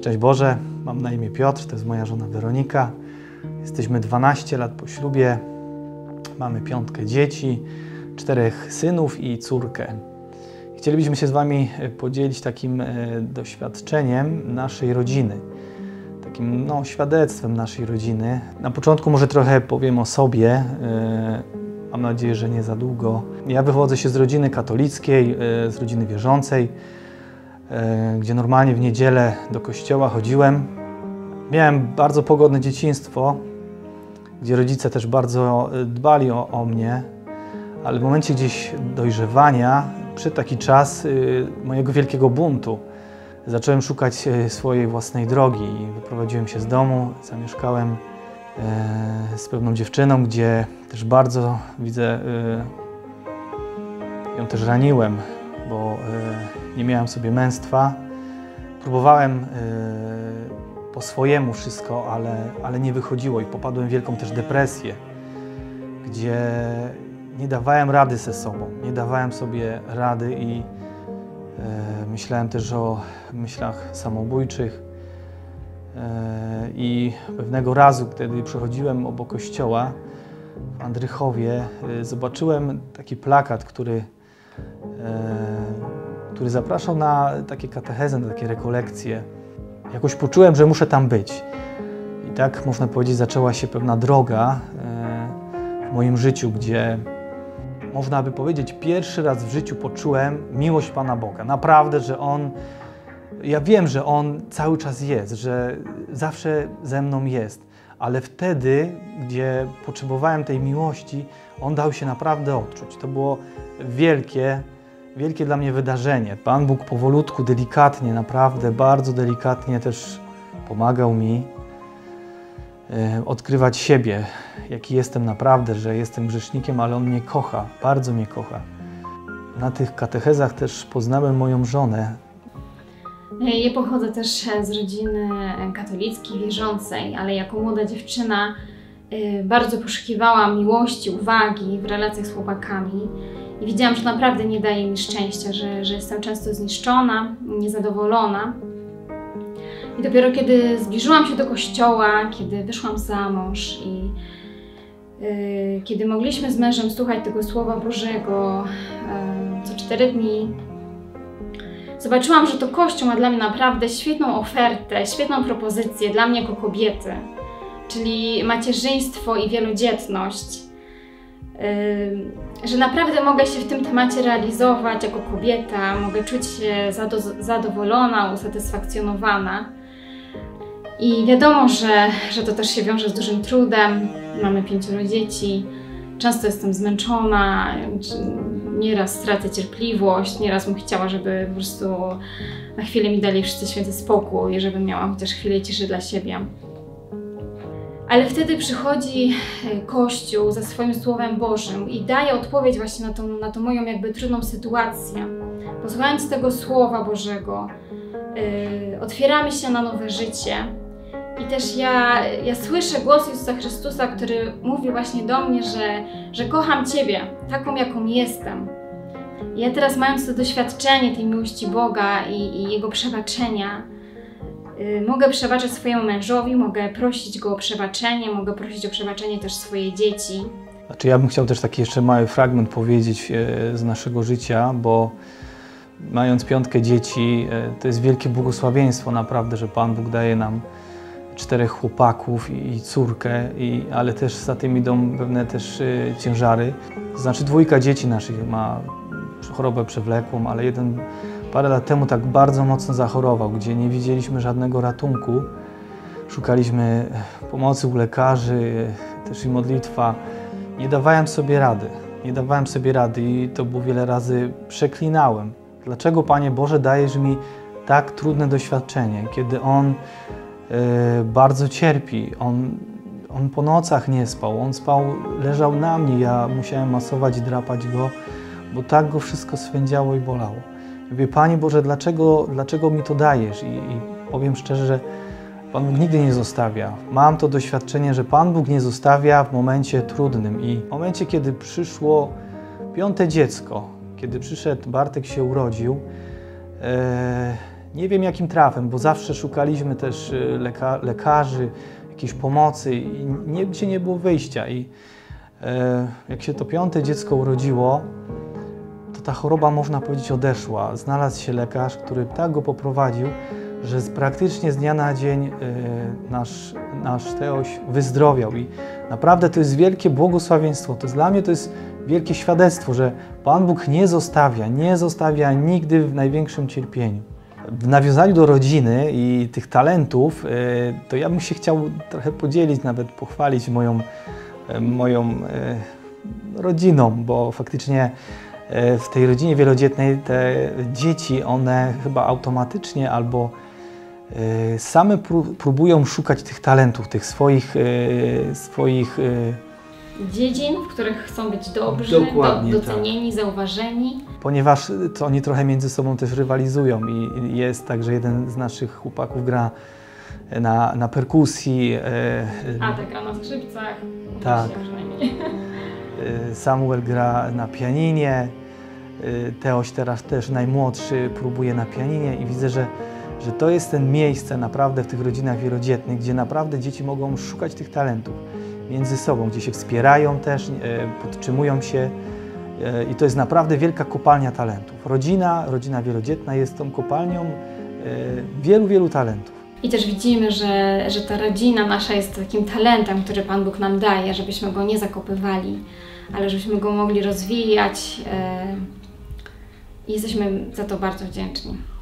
Szczęść Boże, mam na imię Piotr, to jest moja żona Weronika. Jesteśmy 12 lat po ślubie, mamy 5 dzieci, 4 synów i córkę. Chcielibyśmy się z Wami podzielić takim doświadczeniem naszej rodziny, takim świadectwem naszej rodziny. Na początku może trochę powiem o sobie, mam nadzieję, że nie za długo. Ja wywodzę się z rodziny katolickiej, z rodziny wierzącej, gdzie normalnie w niedzielę do kościoła chodziłem. Miałem bardzo pogodne dzieciństwo, gdzie rodzice też bardzo dbali o mnie, ale w momencie gdzieś dojrzewania, przyszedł taki czas mojego wielkiego buntu. Zacząłem szukać swojej własnej drogi i wyprowadziłem się z domu, zamieszkałem z pewną dziewczyną, gdzie też bardzo, widzę, ją też raniłem, bo nie miałem sobie męstwa. Próbowałem po swojemu wszystko, ale nie wychodziło i popadłem w wielką też depresję, gdzie nie dawałem rady ze sobą, nie dawałem sobie rady i myślałem też o myślach samobójczych. I pewnego razu, kiedy przechodziłem obok kościoła w Andrychowie, zobaczyłem taki plakat, który zapraszał na takie katechezy, na takie rekolekcje. Jakoś poczułem, że muszę tam być. I tak, można powiedzieć, zaczęła się pewna droga w moim życiu, gdzie, można by powiedzieć, pierwszy raz w życiu poczułem miłość Pana Boga. Naprawdę, że On, ja wiem, że On cały czas jest, że zawsze ze mną jest, ale wtedy, gdzie potrzebowałem tej miłości, On dał się naprawdę odczuć. To było wielkie dla mnie wydarzenie. Pan Bóg powolutku, delikatnie, naprawdę bardzo delikatnie też pomagał mi odkrywać siebie, jaki jestem naprawdę, że jestem grzesznikiem, ale On mnie kocha, bardzo mnie kocha. Na tych katechezach też poznałem moją żonę. Ja pochodzę też z rodziny katolickiej, wierzącej, ale jako młoda dziewczyna bardzo poszukiwałam miłości, uwagi w relacjach z chłopakami. I widziałam, że naprawdę nie daje mi szczęścia, że jestem często zniszczona, niezadowolona. I dopiero kiedy zbliżyłam się do kościoła, kiedy wyszłam za mąż i kiedy mogliśmy z mężem słuchać tego Słowa Bożego co 4 dni, zobaczyłam, że to Kościół ma dla mnie naprawdę świetną ofertę, świetną propozycję dla mnie jako kobiety, czyli macierzyństwo i wielodzietność. Że naprawdę mogę się w tym temacie realizować jako kobieta, mogę czuć się zadowolona, usatysfakcjonowana. I wiadomo, że to też się wiąże z dużym trudem. Mamy 5 dzieci, często jestem zmęczona, nieraz tracę cierpliwość, nieraz bym chciała, żeby po prostu na chwilę mi dali wszyscy święty spokój, żebym miała chociaż chwilę ciszy dla siebie. Ale wtedy przychodzi Kościół ze swoim Słowem Bożym i daje odpowiedź właśnie na tą moją jakby trudną sytuację. Posłuchając tego Słowa Bożego, otwieramy się na nowe życie. I też ja słyszę głos Jezusa Chrystusa, który mówi właśnie do mnie, że kocham Ciebie, taką jaką jestem. I ja teraz, mając to doświadczenie tej miłości Boga i Jego przebaczenia, mogę przebaczać swojemu mężowi, mogę prosić go o przebaczenie, mogę prosić o przebaczenie też swoje dzieci. Znaczy, ja bym chciał też taki jeszcze mały fragment powiedzieć z naszego życia, bo mając 5 dzieci, to jest wielkie błogosławieństwo naprawdę, że Pan Bóg daje nam 4 chłopaków i córkę, ale też za tym idą pewne też ciężary. To znaczy 2 dzieci naszych ma chorobę przewlekłą, ale jeden parę lat temu tak bardzo mocno zachorował, gdzie nie widzieliśmy żadnego ratunku. Szukaliśmy pomocy u lekarzy, też i modlitwa. Nie dawałem sobie rady i to było wiele razy przeklinałem. Dlaczego, Panie Boże, dajesz mi tak trudne doświadczenie, kiedy on bardzo cierpi, on po nocach nie spał, on leżał na mnie, ja musiałem masować, drapać go, bo tak go wszystko swędziało i bolało. Mówię, Panie Boże, dlaczego mi to dajesz? I powiem szczerze, że Pan Bóg nigdy nie zostawia. Mam to doświadczenie, że Pan Bóg nie zostawia w momencie trudnym. I w momencie, kiedy przyszło 5 dziecko, kiedy przyszedł, Bartek się urodził, Nie wiem jakim trafem, bo zawsze szukaliśmy też lekarzy, jakiejś pomocy i nigdzie nie było wyjścia. I jak się to 5. dziecko urodziło, to ta choroba, można powiedzieć, odeszła. Znalazł się lekarz, który tak go poprowadził, że praktycznie z dnia na dzień nasz Teoś wyzdrowiał. I naprawdę to jest wielkie błogosławieństwo. Dla mnie to jest wielkie świadectwo, że Pan Bóg nie zostawia nigdy w największym cierpieniu. W nawiązaniu do rodziny i tych talentów, to ja bym się chciał trochę podzielić, nawet pochwalić moją rodziną, bo faktycznie w tej rodzinie wielodzietnej te dzieci, one chyba automatycznie albo same próbują szukać tych talentów, tych swoich dziedzin, w których chcą być dobrzy, docenieni, zauważeni. Ponieważ to oni trochę między sobą też rywalizują i jest tak, że jeden z naszych chłopaków gra na perkusji. Tak, gra na skrzypcach. Tak. Samuel gra na pianinie. Teoś teraz też najmłodszy próbuje na pianinie i widzę, że to jest ten miejsce naprawdę w tych rodzinach wielodzietnych, gdzie naprawdę dzieci mogą szukać tych talentów między sobą, gdzie się wspierają też, podtrzymują się i to jest naprawdę wielka kopalnia talentów. Rodzina wielodzietna jest tą kopalnią wielu talentów. I też widzimy, że ta rodzina nasza jest takim talentem, który Pan Bóg nam daje, żebyśmy go nie zakopywali, ale żebyśmy go mogli rozwijać i jesteśmy za to bardzo wdzięczni.